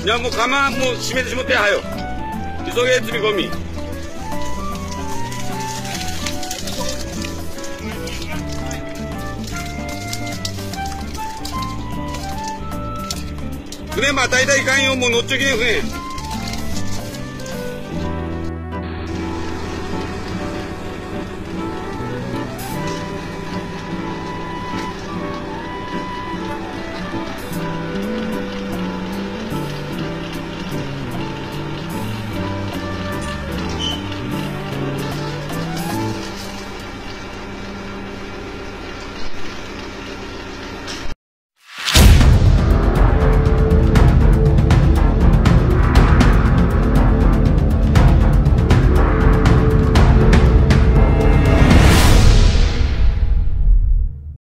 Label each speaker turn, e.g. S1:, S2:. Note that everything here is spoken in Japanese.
S1: いやもう釜もう閉めてしもってはよ。急げ積み込み。船またいだいかんよ、もう乗っちょきね船。